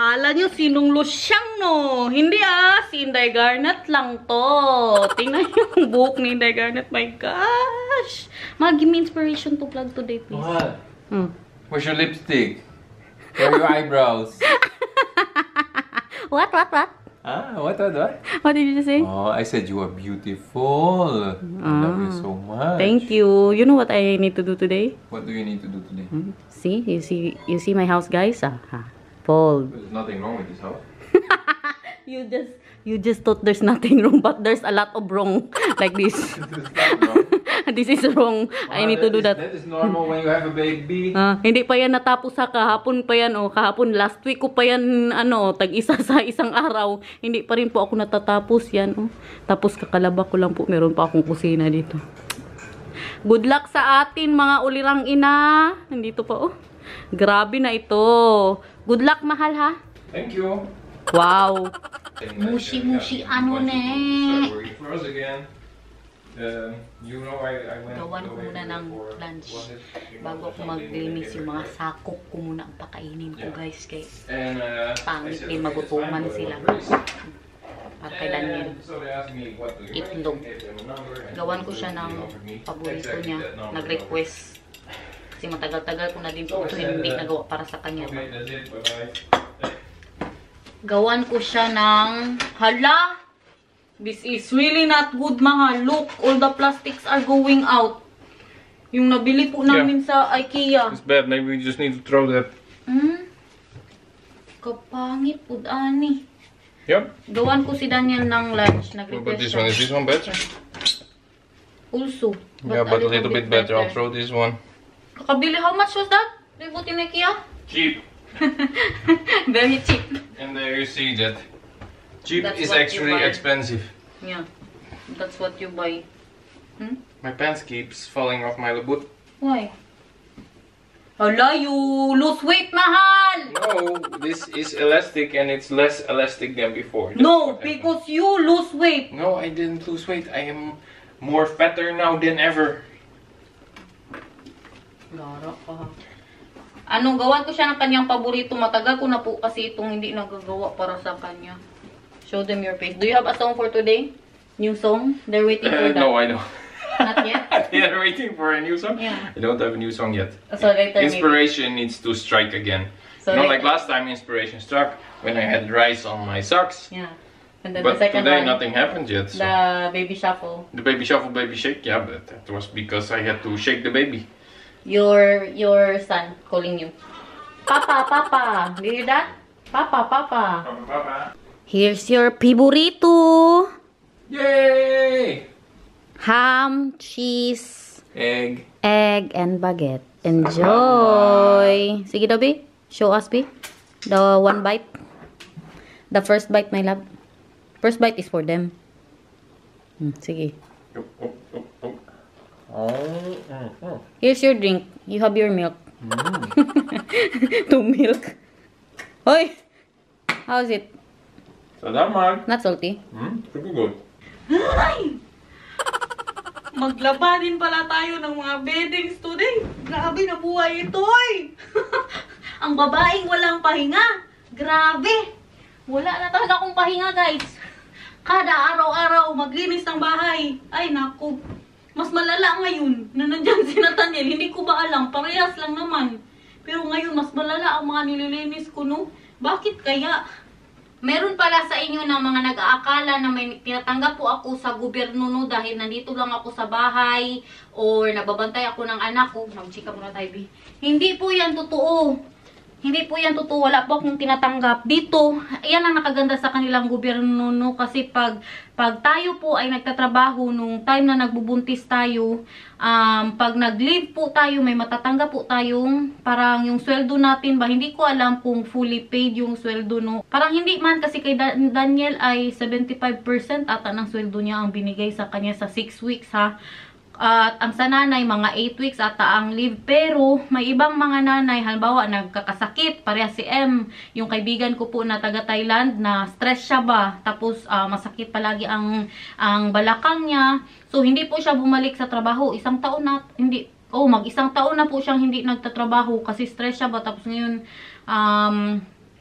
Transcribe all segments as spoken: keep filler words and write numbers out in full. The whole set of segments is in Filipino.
Akala nyo sinong Lusyang, no? Hindi ah, si Inday Garnet lang to. Tingnan yung buhok ni Inday Garnet. My gosh. Ma, give me inspiration to vlog today, please. What? Hmm. Where's your lipstick? Where are your eyebrows? What, what, what? Ah, what, what, what? What did you say? Oh, I said you are beautiful. I love you so much. Thank you. You know what I need to do today? What do you need to do today? Hmm? See? You see you see my house, guys? Ah, ha. Fold. There's nothing wrong with this house. You just you just thought there's nothing wrong, but there's a lot of wrong like this. This is wrong. I need to do that. That is normal when you have a baby. Ah, hindi pa yan natapos sa kahapon pa yan, oh. Kahapon, last week ko pa yan, ano, tag-isa sa isang araw. Hindi pa rin po ako natatapos yan, oh. Tapos kakalaba ko lang po, meron pa akong kusina dito. Good luck sa atin, mga ulirang ina. Nandito pa, oh. Grabe na ito. Good luck, mahal, ha? Thank you. Wow. Mushi-mushi, ano ne? For us again. Uh, you know, I, I went Gawan ko muna ng lunch bago ako maglinis yung mga sakop ko muna ang pakainin ko, guys, kay and, uh, pangit din magutuman sila para kay Daniel. Itlog. Gawan ko siya ng paborito niya, nag-request kasi matagal-tagal ko na din po ito hindi nagawa para sa kanya. Gawan ko siya ng hala. This is really not good, mahal. Look, all the plastics are going out. Yung nabili po namin yeah. sa IKEA. It's bad. Maybe we just need to throw that. Hmm? Kapangit po, ani. Yep. Gawan ko si Daniel ng lunch. What about this one? Is this one better? Also. But yeah, but a little, little bit, bit better. better. I'll throw this one. Kakabili, how much was that? They bought in IKEA? Cheap. Very cheap. And there you see that. Cheap That's is actually expensive. Yeah, that's what you buy. Hmm? My pants keeps falling off my labut. Why? Hala, you lose weight, mahal! No, this is elastic and it's less elastic than before. That's no, because you lose weight. No, I didn't lose weight. I am more fatter now than ever. Lara ka. Ano, gawan ko siya ng kanyang paborito. Matagal ko na po kasi itong hindi nagagawa para sa kanya. Show them your face. Do you have a song for today? New song? They're waiting for uh, that. No, I don't. Not yet? They're waiting for a new song? Yeah. I don't have a new song yet. So later Inspiration maybe. needs to strike again. So Not later. like last time inspiration struck when I had rice on my socks. Yeah. And then But the second today one, nothing happened yet. So. the baby shuffle. The baby shuffle, baby shake? Yeah, but that was because I had to shake the baby. Your your son calling you. Papa, Papa. Do you hear that? Papa, Papa. Papa, Papa. Here's your piburito. Yay! Ham, cheese, Egg. egg, and baguette. Enjoy. Sige daw, B. Show us, B. The one bite. The first bite, my love. First bite is for them. Hmm, sige. Oh, oh, oh, oh. Oh, oh, oh. Here's your drink. You have your milk. Mm. Two milk. Hoy! How is it? Salamat. Not salty? Hmm, pretty good. Ay! Maglaba din pala tayo ng mga beddings today. Grabe na buhay ito, ay! Ang babaeng walang pahinga. Grabe! Wala na talaga akong pahinga, guys. Kada araw-araw maglinis ng bahay. Ay, naku. Mas malala ngayon na nandyan si Nathaniel. Hindi ko ba alam? Parehas lang naman. Pero ngayon, mas malala ang mga nililinis ko, no? Bakit kaya? Meron pala sa inyo ng mga nag-aakala na may tinatanggap po ako sa gobyerno, no, dahil nandito lang ako sa bahay or nababantay ako ng anak ko. Mag-chika muna tayo, B. Hindi po yan totoo. Hindi po yan totoo. Wala po akong tinatanggap. Dito, yan ang nakaganda sa kanilang gobyerno, no, kasi pag, pag tayo po ay nagtatrabaho nung time na nagbubuntis tayo, um, pag nag-leave po tayo, may matatanggap po tayong parang yung sweldo natin ba, hindi ko alam kung fully paid yung sweldo, no. Parang hindi man kasi kay da Daniel ay seventy-five percent ata ng sweldo niya ang binigay sa kanya sa six weeks, ha. At ang sa nanay, mga eight weeks ata ang leave. Pero may ibang mga nanay, halimbawa nagkakasakit, pareha si M, yung kaibigan ko po na taga Thailand, na stress siya ba, tapos uh, masakit palagi ang, ang balakang niya. So hindi po siya bumalik sa trabaho. Isang taon na, hindi, oh mag isang taon na po siyang hindi nagtatrabaho kasi stress siya ba, tapos ngayon um,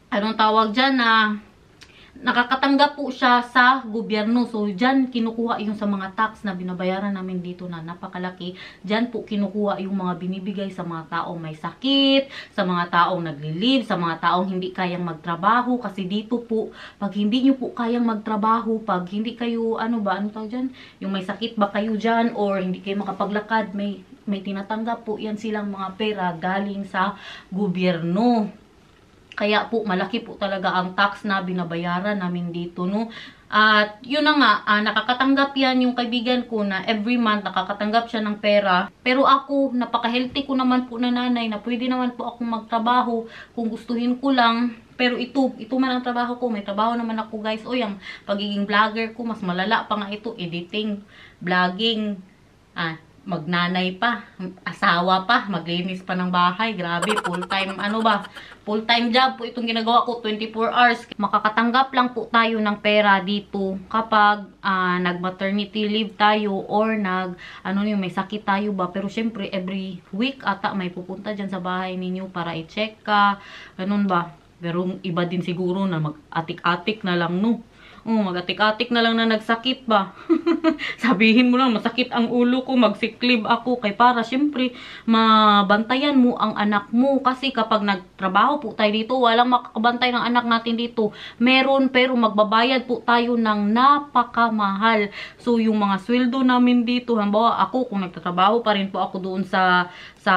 anong tawag dyan na nakakatanggap po siya sa gobyerno. So, dyan kinukuha yung sa mga tax na binabayaran namin dito na napakalaki. Dyan po kinukuha yung mga binibigay sa mga taong may sakit, sa mga taong nagli-leave, sa mga taong hindi kayang magtrabaho. Kasi dito po, pag hindi nyo po kayang magtrabaho, pag hindi kayo, ano ba, ano tawag dyan? Yung may sakit ba kayo dyan or hindi kayo makapaglakad, may, may tinatanggap po yan silang mga pera galing sa gobyerno. Kaya po, malaki po talaga ang tax na binabayaran namin dito, no? At yun na nga, ah, nakakatanggap yan yung kaibigan ko na every month nakakatanggap siya ng pera. Pero ako, napaka-healthy ko naman po na nanay na pwede naman po akong magtrabaho kung gustuhin ko lang. Pero ito, ito man ang trabaho ko. May trabaho naman ako, guys. O, yung pagiging vlogger ko, mas malala pa nga ito. Editing, vlogging, ah, magnanay pa, asawa pa, maglinis pa ng bahay. Grabe, full-time, ano ba? Full-time job po itong ginagawa ko, twenty-four hours. Makakatanggap lang po tayo ng pera dito kapag uh, nag-maternity leave tayo or nag, ano yung may sakit tayo ba. Pero syempre, every week ata may pupunta dyan sa bahay ninyo para i-check ka. Ganun ba? Pero iba din siguro na mag-atik-atik na lang, no? Oh, mag-atik-atik na lang na nagsakit ba? Sabihin mo lang, masakit ang ulo ko, magsiklib ako. Kay para, syempre, mabantayan mo ang anak mo. Kasi kapag nagtrabaho po tayo dito, walang makakabantay ng anak natin dito. Meron, pero magbabayad po tayo ng napakamahal. So, yung mga sweldo namin dito, halimbawa ako, kung nagtatrabaho pa rin po ako doon sa, sa,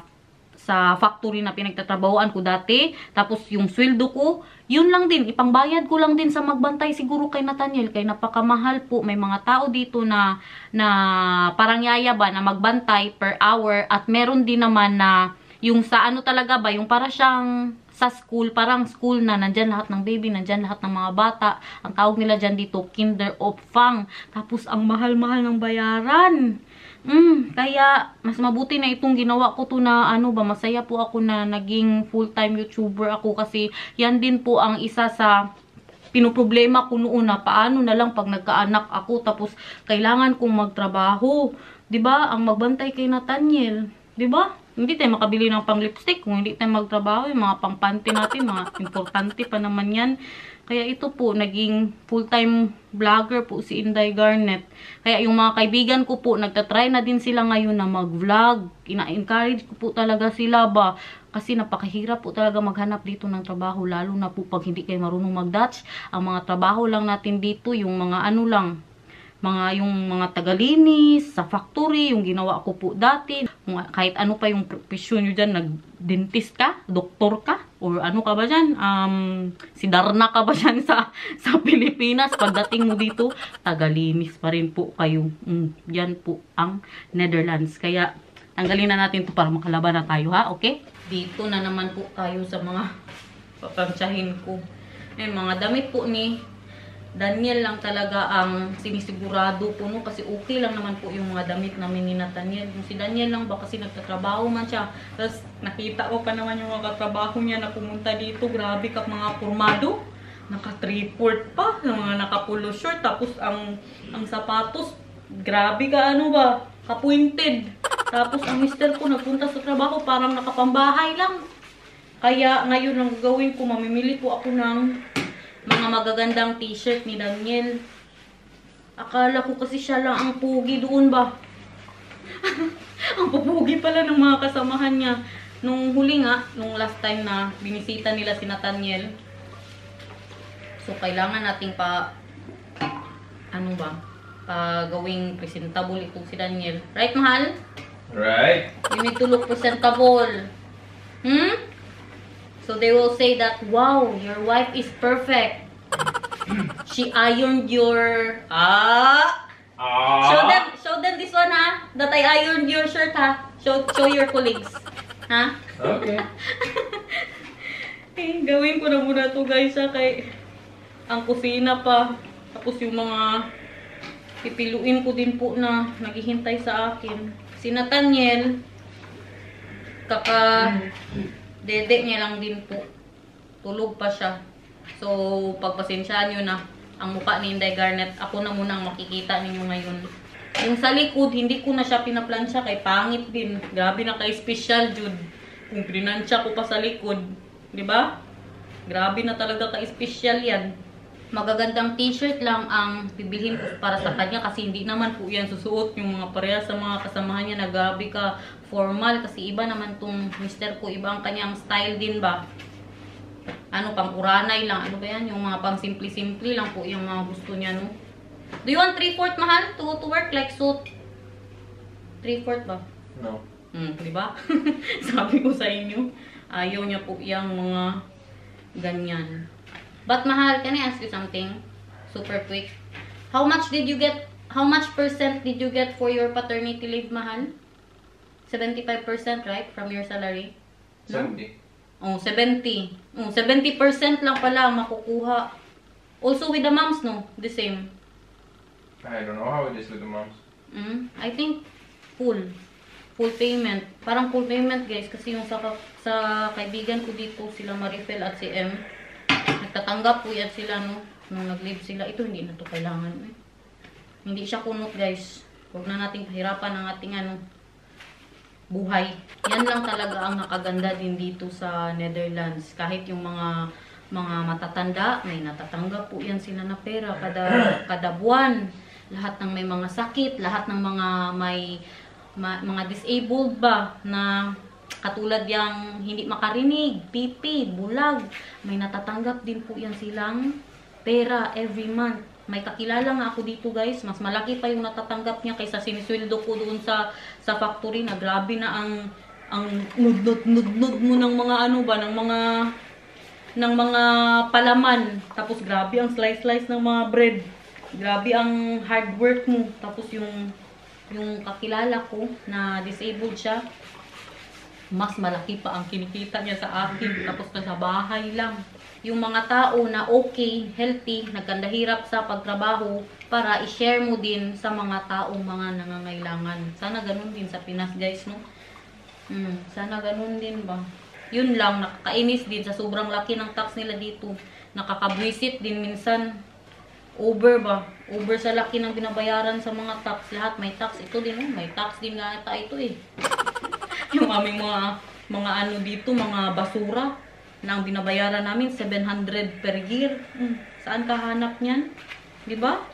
sa factory na pinagtatrabahoan ko dati. Tapos, yung sweldo ko, yun lang din, ipangbayad ko lang din sa magbantay siguro kay Nathaniel, kay napakamahal po. May mga tao dito na, na parang yaya ba, na magbantay per hour. At meron din naman na, yung sa ano talaga ba, yung para siyang sa school, parang school na, nandyan lahat ng baby, nandyan lahat ng mga bata. Ang tawag nila dyan dito, Kinderopvang. Tapos, ang mahal-mahal ng bayaran. Mm, kaya, mas mabuti na itong ginawa ko to na, ano ba, masaya po ako na naging full-time YouTuber ako kasi yan din po ang isa sa pinoproblema ko noon na paano na lang pag nagkaanak ako tapos kailangan kong magtrabaho. 'Di ba? Ang magbantay kay Nathaniel, 'di ba? Hindi tayo makabili ng pang-lipstick kung hindi tayo magtrabaho. Yung mga pang-panty natin, mga importante pa naman yan. Kaya ito po, naging full-time vlogger po si Inday Garnet. Kaya yung mga kaibigan ko po, nagtatry na din sila ngayon na mag-vlog. Ina-encourage ko po talaga sila ba. Kasi napakahirap po talaga maghanap dito ng trabaho. Lalo na po pag hindi kayo marunong mag-Dutch. Ang mga trabaho lang natin dito, yung mga ano lang, mga yung mga tagalinis sa factory, yung ginawa ko po dati. Kahit ano pa yung profesyon nyo dyan, nag-dentist ka, doktor ka, or ano ka ba dyan, um, si Darna ka ba dyan sa, sa Pilipinas. Pagdating mo dito, tagalinis pa rin po kayo. Mm, yan po ang Netherlands. Kaya, tanggalin na natin to para makalaban na tayo, ha? Okay? Dito na naman po tayo sa mga papansyahin ko. Ayun, mga damit po ni Daniel lang talaga ang sinisigurado po, no? Kasi okay lang naman po yung mga damit namin ni Nathaniel. Yung si Daniel lang ba kasi nagtatrabaho man siya. Tapos nakita ko pa naman yung mga katrabaho niya na pumunta dito. Grabe ka, mga formado. Naka three-fourth pa. Mga naka-polo short. Tapos ang, ang sapatos, grabe ka, ano ba? Ka-pointed. Tapos ang mister ko nagpunta sa trabaho parang nakapambahay lang. Kaya ngayon ang gagawin ko, mamimili po ako ng mga magagandang t-shirt ni Daniel. Akala ko kasi siya lang ang pugi doon ba. Ang pupugi pala ng mga kasamahan niya. Nung huli nga, nung last time na binisita nila si Nathaniel. So, kailangan nating pa, ano ba, pa gawing presentable itong si Daniel. Right, mahal? Right. You need to look presentable. Hmm? So they will say that, wow, your wife is perfect. She ironed your... Ah! Ah. Show them, show them this one, ha? That I ironed your shirt, ha? Show, show your colleagues. Ha? Okay. Eh, gawin ko na muna to, guys, ha? Kay ang kusina pa. Tapos yung mga pipiluin ko din po na naghihintay sa akin. Si Nathaniel, kaka... Dede niya lang din po. Tulog pa siya. So, pagpasensyaan nyo na ang mukha ni Inday Garnet. Ako na muna ang makikita ninyo ngayon. Yung sa likod, hindi ko na siya pinaplansya kay pangit din. Grabe na kay special, Jude. Kung prinansya ko pa sa likod. Diba? Grabe na talaga ka-special yan. Magagandang t-shirt lang ang bibilhin ko para sa kanya kasi hindi naman po yan susuot yung mga pareha sa mga kasamahan niya na grabe ka formal kasi iba naman tong mister ko, iba ang kanyang style din ba. Ano, pang uranay lang, ano ba yan, yung mga pang simple-simple lang po yung mga gusto niya, no. Do you want three-fourth mahal to, to work like suit? three-fourth ba? No. Hmm, di ba? Sabi ko sa inyo, ayaw niya po yung mga ganyan. But mahal, can I ask you something? Super quick. How much did you get, how much percent did you get for your paternity leave, mahal? seventy-five percent, right? From your salary? No? seventy. Oh, seventy. Oh, seventy percent lang pala makukuha. Also with the moms, no? The same. I don't know how it is with the moms. Mm, I think full. Full payment. Parang full payment, guys. Kasi yung sa, sa kaibigan ko dito, sila Marifel at si M, nagtatanggap po yan sila, no? Nung nag-leave sila. Ito, hindi na to kailangan, eh. Hindi siya kunot, guys. Huwag na nating pahirapan ang ating, ano, buhay. Yan lang talaga ang nakaganda din dito sa Netherlands. Kahit yung mga mga matatanda, may natatanggap po yan sila na pera kada, kada buwan. Lahat ng may mga sakit, lahat ng mga may ma, mga disabled ba na katulad yang hindi makarinig, pipi, bulag, may natatanggap din po yan silang pera every month. May kakilala nga ako dito, guys, mas malaki pa yung natatanggap niya kaysa sinisweldo ko doon sa sa factory na grabe na ang ang nudnud nudnud mo ng mga ano ba, ng mga ng mga palaman. Tapos grabe ang slice-slice ng mga bread. Grabe ang hard work mo. Tapos yung yung kakilala ko na disabled siya, mas malaki pa ang kinikita niya sa akin. Tapos nasa bahay lang. Yung mga tao na okay, healthy, nagkandahirap sa pagtrabaho para i-share mo din sa mga taong mga nangangailangan. Sana ganun din sa Pinas, guys, no? Hmm, sana ganun din ba? Yun lang, nakakainis din sa sobrang laki ng tax nila dito. Nakakabwisit din minsan. Over ba? Over sa laki ng binabayaran sa mga tax. Lahat may tax. Ito din, oh, may tax din nga ata ito eh. Yung aming mga, mga ano dito, mga basura na ang binabayaran namin, seven hundred per year. Hmm. Saan ka hanap niyan? Diba?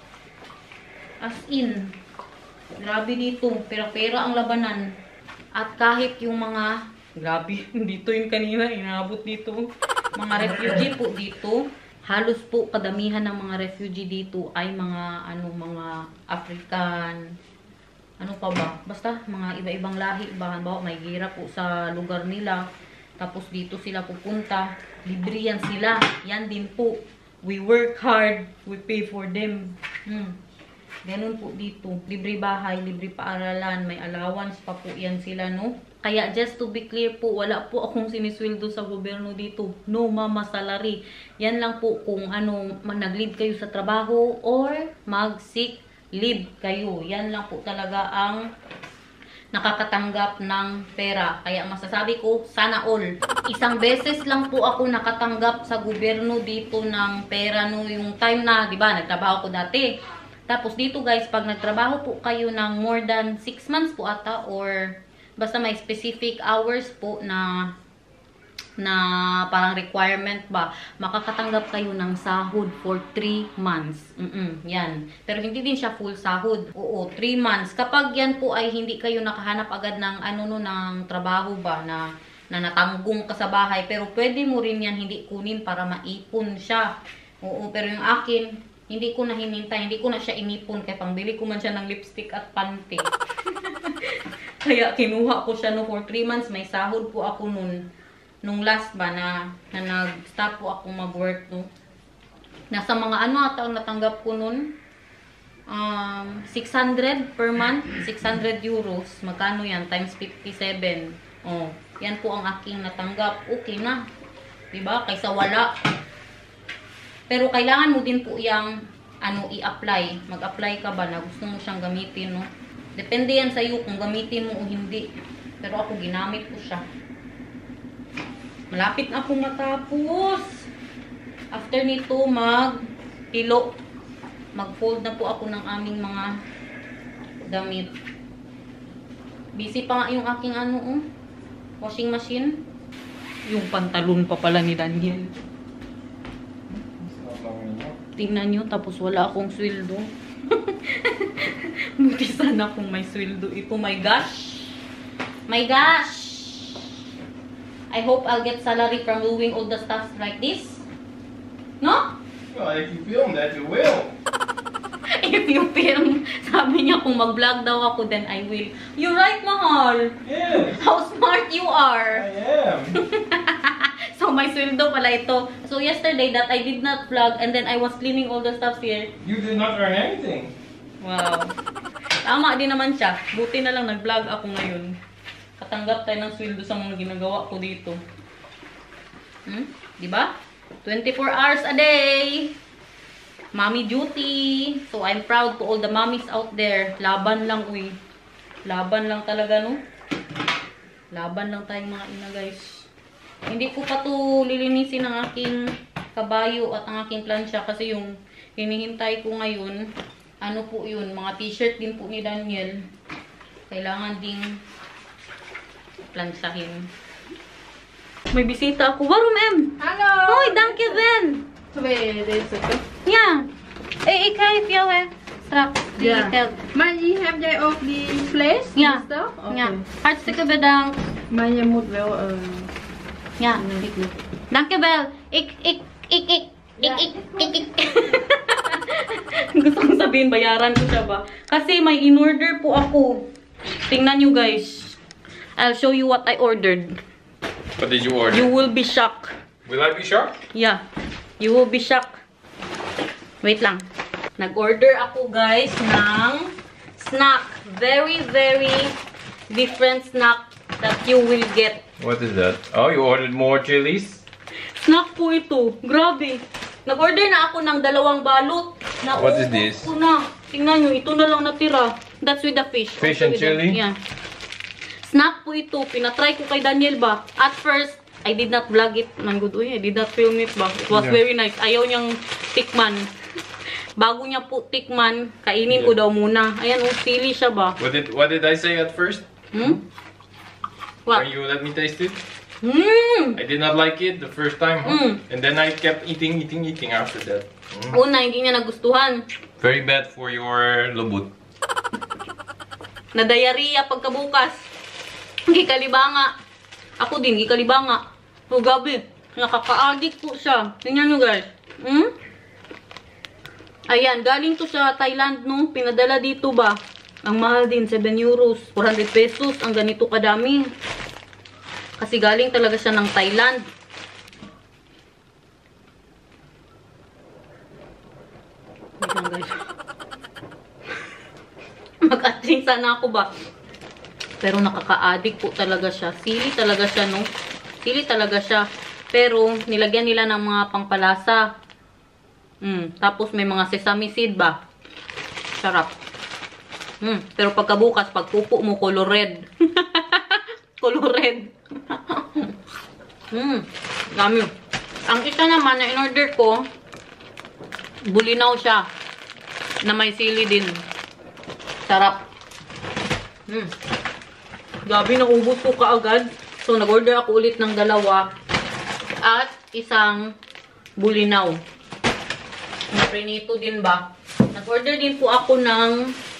As in, grabe dito. Pera-pera ang labanan. At kahit yung mga, grabe, dito yung kanina, inabot dito. Mga refugee po dito, halos po kadamihan ng mga refugee dito ay mga, ano, mga African, ano pa ba? Basta, mga iba-ibang lahi ba? Halimbawa, may gira po sa lugar nila. Tapos dito sila pupunta. Libre yan sila. Yan din po. We work hard. We pay for them. Hmm. Ganun po dito. Libre bahay, libre paaralan. May allowance pa po yan sila, no? Kaya just to be clear po, wala po akong sinisweldo sa gobyerno dito. No mama salary. Yan lang po kung ano, nag-leave kayo sa trabaho or mag-sick leave kayo. Yan lang po talaga ang nakakatanggap ng pera. Kaya masasabi ko, sana all. Isang beses lang po ako nakatanggap sa gobyerno dito ng pera no yung time na, di ba, nagtrabaho ko dati. Tapos dito, guys, pag nagtrabaho po kayo ng more than six months po ata or basta may specific hours po na na parang requirement ba, makakatanggap kayo ng sahod for three months. Mm-mm, yan. Pero hindi din siya full sahod. Oo, three months. Kapag yan po ay hindi kayo nakahanap agad ng ano no, ng trabaho ba, na, na natanggong ka sa bahay. Pero pwede mo rin yan hindi kunin para maipon siya. Oo, pero yung akin, hindi ko na hinintay. Hindi ko na siya inipon. Kaya pangbili ko man siya ng lipstick at panty. Kaya kinuha ko siya no for three months. May sahod po ako nun. Nung last ba na, na nag-stop po ako mag-work, no? Nasa mga ano ata ang natanggap ko nun? Um, six hundred per month. six hundred euros. Magkano yan? Times fifty-seven. Oh, yan po ang aking natanggap. Okay na. Diba? Kaysa wala. Pero kailangan mo din po yung ano, i-apply. Mag-apply ka ba na gusto mo siyang gamitin, no? Depende yan sa'yo kung gamitin mo o hindi. Pero ako, ginamit ko siya. Malapit na akong matapos. After nito, mag-pilo. Mag-fold na po ako ng aming mga damit. Busy pa nga yung aking ano, oh, washing machine. Yung pantalon pa pala ni Daniel. Tingnan nyo, tapos wala akong sweldo. Buti sana kung may sweldo ito. My gosh! My gosh! I hope I'll get salary from doing all the stuff like this. No? Well, if you film that, you will. If you film, sabi niya kung mag-vlog daw ako, then I will. You're right, mahal. Yes. How smart you are. I am. So, may sweldo pala ito. So, yesterday that I did not vlog and then I was cleaning all the stuff here. You did not earn anything. Wow. Tama din naman siya. Buti na lang nag-vlog ako ngayon. Katanggap tayo ng sweldo sa mga ginagawa ko dito. Hmm? Diba? twenty-four hours a day. Mommy duty. So, I'm proud to all the mommies out there. Laban lang, uy. Laban lang talaga, no? Laban lang tayong mga ina, guys. Hindi ko pa to lilinisin ang aking kabayo at ang aking plancha kasi yung hinihintay ko ngayon, ano po yun, mga t-shirt din po ni Daniel. Kailangan ding plansahin. May bisita ako. Warum, em? Hallo! Hoi, danke wen! Twee, deze toch? Ja. Eh, ik geef jou hè, straks die Ja. geld. Maar die heb jij ook die vlees? Ja. Die stuff? Oké. Ja. Hartstikke bedankt. Maar je moet wel... Uh, Ja. Dankjewel. Ik, ik, ik, ik, ik, Ja, ik, ik, ik. Gusto kong sabihin, bayaran ko siya ba? Kasi may in-order po ako. Tingnan nyo guys. I'll show you what I ordered. What did you order? You will be shocked. Will I be shocked? Yeah. You will be shocked. Wait lang. Nag-order ako guys ng snack. Very, very different snack that you will get. What is that? Oh, you ordered more chilies? Snack po ito. Grabe. Nag-order na ako ng dalawang balot. Na What is this? Ko na. Tingnan nyo, ito na lang natira. That's with the fish. Fish Also and with the- chili? Yeah. Snack po ito. Pinatry ko kay Daniel ba. At first, I did not vlog it. Man good, uy, I did not film it ba. It was Yeah. very nice. Ayaw niyang tikman. Bago niya po tikman, kainin ko Yeah. daw muna. Ayan, oh, sili siya ba. What did What did I say at first? Hmm? When What? you let me taste it? Hmm! I did not like it the first time, huh? Mm. And then I kept eating, eating, eating after that. Mm. Una, hindi niya nagustuhan. Very bad for your lubot. Na-diarrhea pagkabukas. Gikalibanga. Ako din, gikalibanga. O, gabi. Nakaka-addict po siya. Tingnan nyo, guys. Hmm? Ayan, galing to sa Thailand, no? Pinadala dito ba? Ang mahal din, seven euros. four hundred pesos. Ang ganito kadami. Kasi galing talaga siya ng Thailand. Wait lang, guys. Mag-atring sana ako ba? Pero nakaka-addict po talaga siya. Sili talaga siya, no? Sili talaga siya. Pero, nilagyan nila ng mga pangpalasa. Mm, tapos may mga sesame seed ba? Sarap. Mm, pero pagkabukas, pagpupo mo, color red. Color red. mm, dami. Ang isa naman na in-order ko, bulinaw siya. Na may sili din. Sarap. Mm. Gabi, naubos ko kaagad. So, nag-order ako ulit ng dalawa. At isang bulinaw. Naprinito din ba? Nag-order din po ako ng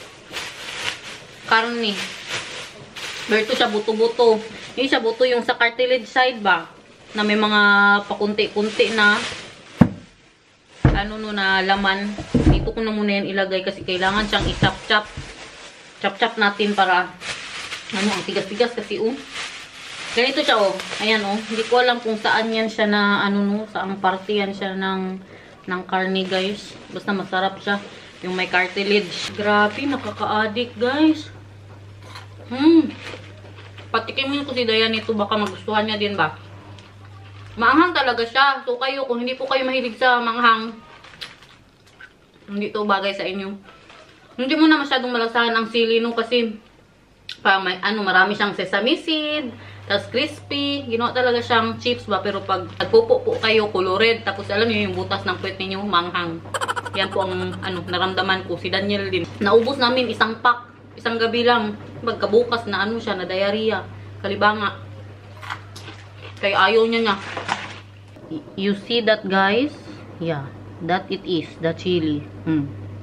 karne. Pero ito siya buto-buto. Hindi siya buto yung sa cartilage side ba? Na may mga pakunti-kunti na ano no na laman. Dito ko na muna yan ilagay kasi kailangan siyang i-chop-chop. Chop-chop natin para ano, ang tigas-tigas kasi oh. Ganito siya oh. Ayan oh. Hindi ko alam kung saan yan siya na ano no, saang parte yan siya ng ng karne guys. Basta masarap siya. Yung may cartilage. Grabe, nakaka-addict guys. Hmm. Patikimin ko si Dayan ito. Baka magustuhan niya din ba? Maanghang talaga siya. So kayo, kung hindi po kayo mahilig sa manghang, hindi to bagay sa inyo. Hindi mo na masyadong malasahan ang sili no kasi parang may, ano, marami siyang sesame seed, tapos crispy, ginawa talaga siyang chips ba, pero pag nagpupo po kayo, colored, tapos alam niyo yung butas ng puwet ninyo, manghang. Yan po ang ano, naramdaman ko, si Daniel din. Naubos namin isang pack, isang gabi lang, pagkabukas na ano siya, na diarrhea, kalibanga. Kaya ayaw niya niya. You see that guys? Yeah. That it is, the chili. Hmm.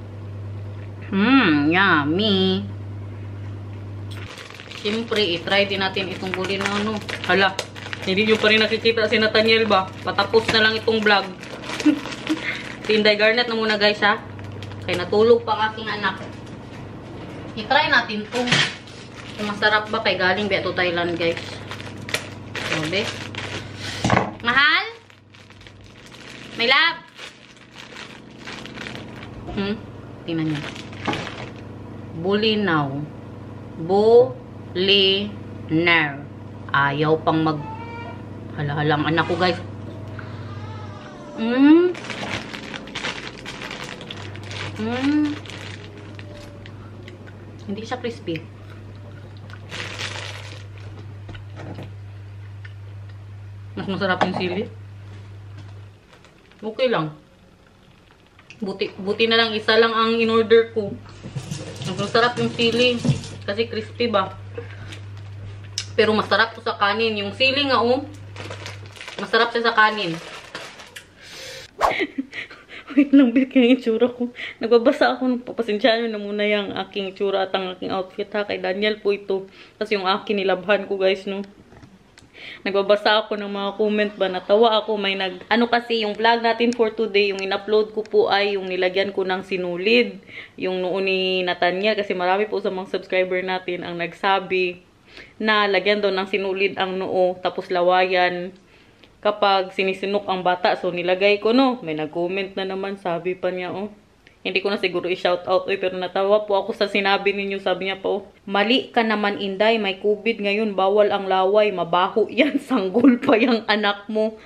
Hmm, yummy. Siyempre, i-try din natin itong gulay na ano. Hala, hindi nyo pa rin nakikita si Nathaniel ba? Patapos na lang itong vlog. Si Inday Garnet na muna guys ha. Kaya natulog pa ang aking anak. I-try natin to. Kung masarap ba kay galing ba ito Thailand guys. Sabi. Mahal? May love? Hmm? Tingnan nyo. Bulinaw. Bulinaw. Ayaw pang mag... Hala-halang anak ko guys. Hmm. Hmm. Hindi siya crispy. Mas masarap yung sili. Okay lang. Buti, buti na lang, isa lang ang in-order ko. Mas masarap yung sili. Kasi crispy ba? Pero masarap to sa kanin. Yung sili nga oh. Masarap siya sa kanin. Wait lang, Bill, kaya yung itsura ko. Nagbabasa ako, papasensyahan nyo na muna yung aking itsura at ang aking outfit ha. Kay Daniel po ito. Kasi yung akin nilabhan ko guys, no. Nagbabasa ako ng mga comment ba, natawa ako, may nag, ano kasi yung vlog natin for today, yung in-upload ko po ay yung nilagyan ko ng sinulid, yung noon ni Nathaniel, kasi marami po sa mga subscriber natin ang nagsabi na lagyan daw ng sinulid ang noo, tapos lawayan kapag sinisinok ang bata, so nilagay ko no, may nag-comment na naman, sabi pa niya oh. Hindi ko na siguro i-shoutout, oy, pero natawa po ako sa sinabi ninyo. Sabi niya po, mali ka naman Inday, may COVID ngayon, bawal ang laway, mabaho yan, sanggol pa yung anak mo.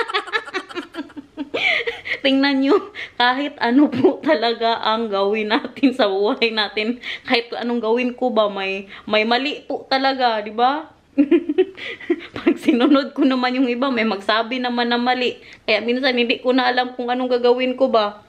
Tingnan nyo, kahit ano po talaga ang gawin natin sa buhay natin, kahit anong gawin ko ba, may, may mali po talaga, di ba? Pag sinunod ko naman yung iba, may magsabi naman na mali. Kaya minsan hindi ko na alam kung anong gagawin ko ba.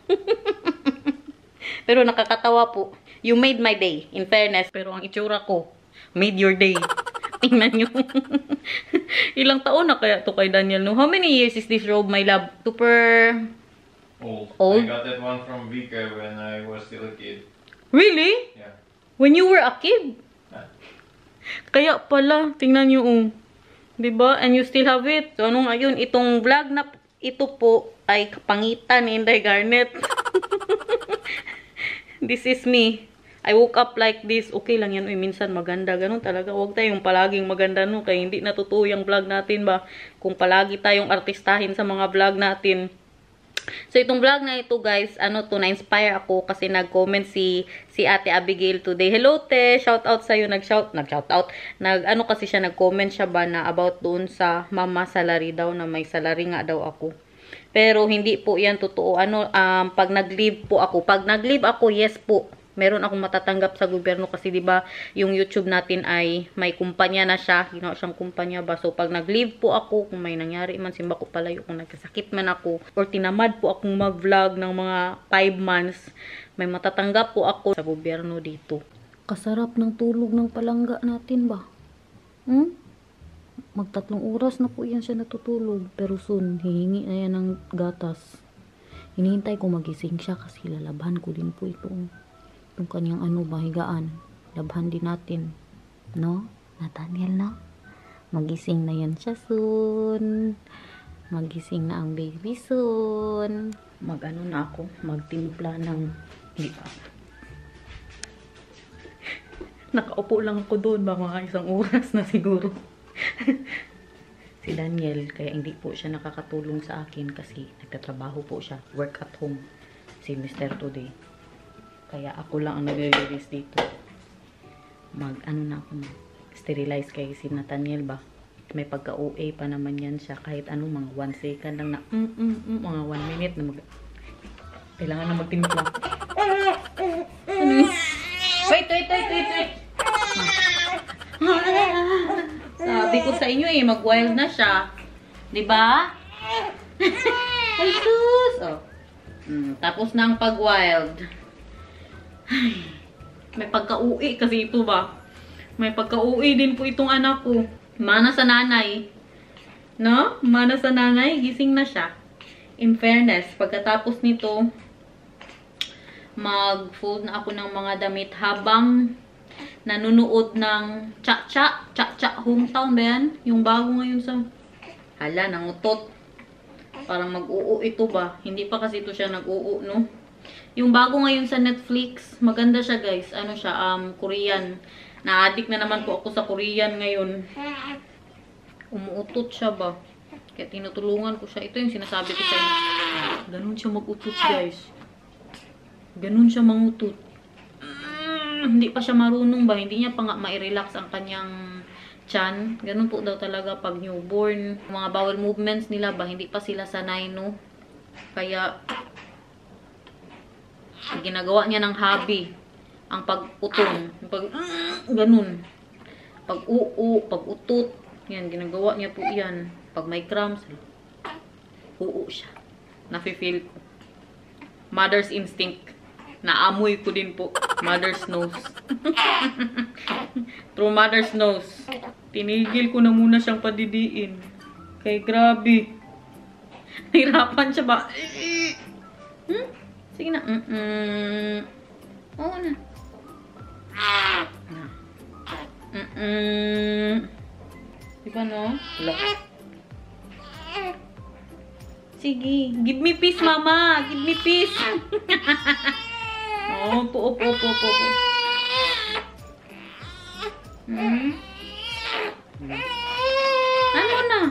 Pero nakakatawa po. You made my day, in fairness. Pero ang itsura ko, made your day. Tingnan nyo. Ilang taon na kaya to kay Daniel, no? How many years is this robe, my love? Super... Old. Old? I got that one from Vika when I was still a kid. Really? Yeah. When you were a kid? Yeah. Kaya pala, tingnan nyo, um. Diba? And you still have it. So, ano ngayon, itong vlog na ito po ay kapangitan ni Inday Garnet. This is me. I woke up like this. Okay lang yan. Uy, minsan maganda. Ganun talaga. Huwag tayong palaging maganda, no? Kaya hindi natutuo yung vlog natin ba? Kung palagi tayong artistahin sa mga vlog natin. So, itong vlog na ito, guys, ano to, na-inspire ako kasi nag-comment si si Ate Abigail today. Hello, te! Shout out sa'yo. Nag-shout, nag-shout out. Nag, ano kasi siya, nag-comment siya ba na about doon sa mama salary daw, na may salary nga daw ako. Pero hindi po yan totoo. Ano, um, pag nag-leave po ako, pag nag-leave ako, yes po, meron akong matatanggap sa gobyerno kasi 'di ba, yung YouTube natin ay may kumpanya na siya, ginawa siyang kumpanya ba. So pag nag-leave po ako, kung may nangyari man, simba ko palayo, kung nagkasakit man ako or tinamad po akong mag-vlog ng mga five months, may matatanggap po ako sa gobyerno dito. Kasarap ng tulog ng palangga natin ba? Hmm? Magtatlong oras na po yan siya natutulog. Pero soon, hihingi na yan ng gatas. Hinihintay ko magising siya kasi lalabhan ko din po ito. Itong kanyang ano ba, higaan. Labhan din natin. No? Nathaniel na? Magising na yan siya soon. Magising na ang baby soon. Mag-ano na ako. Magtimpla ng... Hindi pa. Nakaupo lang ako doon ba mga isang oras na siguro. Si Daniel, kaya hindi po siya nakakatulong sa akin kasi nagtatrabaho po siya, work at home si Mister today. Kaya ako lang ang nagre-release dito. Mag ano na ako, sterilize kay si Nathaniel ba. May pagka-O A pa naman yan siya, kahit ano, mga one second lang na mm, mm, mm, mga one minute na mag kailangan na magtimpla. Ano yun? Wait, wait, wait, wait, wait. Sabi ko sa inyo eh, mag-wild na siya. Diba? Ay, sus! Oh. Mm, tapos na ang pag-wild. May pagka-uwi kasi ito ba? May pagka-uwi din po itong anak ko. Mana sa nanay. No? Mana sa nanay, gising na siya. In fairness, pagkatapos nito, mag-fold na ako ng mga damit habang nanonood ng Cha-Cha. Cha-Cha Hometown ba yan? Yung bago ngayon sa... Hala, nangutot. Parang mag-uo ito ba? Hindi pa kasi ito siya nag-uo, no? Yung bago ngayon sa Netflix, maganda siya guys. Ano siya? Um, Korean. Na-addict na naman po ako sa Korean ngayon. Umuutot siya ba? Kaya tinutulungan ko siya. Ito yung sinasabi ko sa inyo. Ganun siya mag-utot guys. Ganun siya mangutot. Mm, hindi pa siya marunong ba? Hindi niya pa nga ma-relax ang kanyang chan. Ganun po daw talaga pag newborn. Mga bowel movements nila ba? Hindi pa sila sanay, no? Kaya, ginagawa niya ng hobby. Ang pag-utong. Pag, mm, ganun. Pag-uu, pag-utot. Yan, ginagawa niya po yan. Pag may cramps, uu siya. Nafe-feel ko. Mother's instinct. Naamoy ko din po. Mother's nose. Through mother's nose. Tinigil ko na muna siyang padidiin. Kay grabe. Nahirapan siya ba? Hmm? Sige na. Mm -mm. Oo na. Mm -mm. Diba no? Wala. Sige. Give me peace, mama. Give me peace. Oh, po, po, po, po, po. Hmm? Ano na?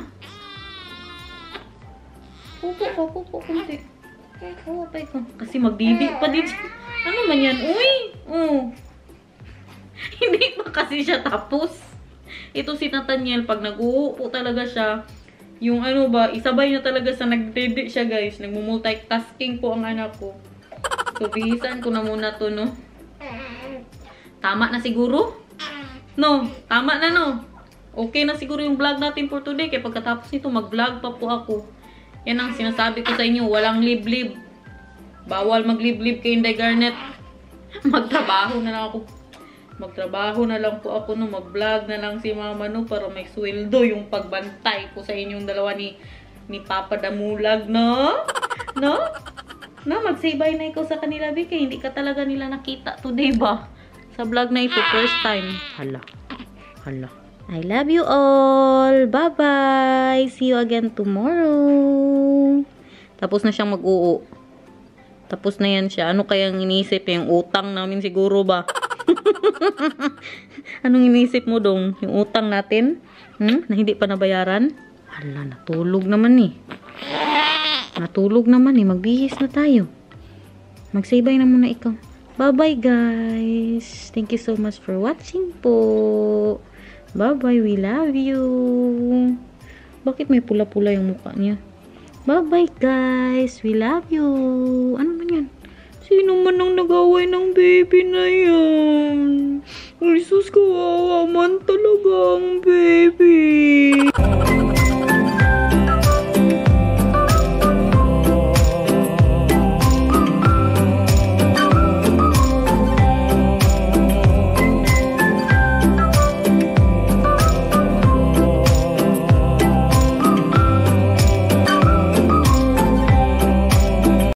Pupo, pupo, pupo, kunti. Oo, pa ikaw. Kasi magdidi pa din siya. Ano man yan? Uy! Oh. Hindi pa kasi siya tapos. Ito si Nathaniel, pag nag-uupo talaga siya, yung ano ba, isabay na talaga sa nagdede siya guys. Nagmumultitasking po ang anak ko. So, bihisan ko na muna to, no? Tama na siguro? No, tama na, no? Okay na siguro yung vlog natin for today. Kaya pagkatapos nito, mag-vlog pa po ako. Yan ang sinasabi ko sa inyo. Walang liblib. Bawal mag-liblib kay Inday Garnet. Magtrabaho na lang ako. Magtrabaho na lang po ako, no? Mag-vlog na lang si mama, no? Para may sweldo yung pagbantay ko sa inyong dalawa ni, ni Papa Damulag, no? No? No, mag-say-bye na ikaw sa kanila, Vicky. Hindi ka talaga nila nakita today ba? Sa vlog na ito, first time. Hala. Hala. I love you all. Bye-bye. See you again tomorrow. Tapos na siyang mag-uo. Tapos na yan siya. Ano kayang inisip? Yung utang namin siguro ba? Anong inisip mo dong? Yung utang natin? Hmm? Na hindi pa nabayaran? Hala, natulog naman eh. Natulog naman eh. Magbihis na tayo. Mag-say-bye na muna ikaw. Bye-bye guys. Thank you so much for watching po. Bye-bye. We love you. Bakit may pula-pula yung mukha niya? Bye-bye guys. We love you. Ano man yan? Sino man ang nag-away ng baby na yan? Jesus, kawawa man talaga ang baby.